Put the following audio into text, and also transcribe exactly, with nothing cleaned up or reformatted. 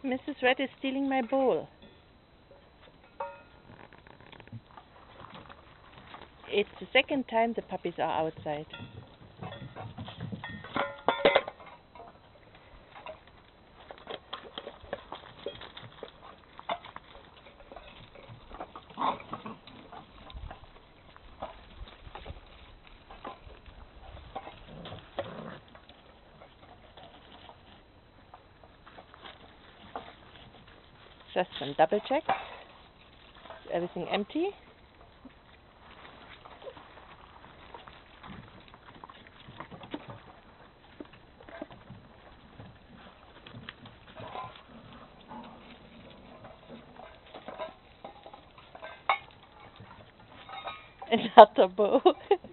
Missus Red is stealing my bowl. It's the second time the puppies are outside. Just some double check. Is everything empty? Another bowl.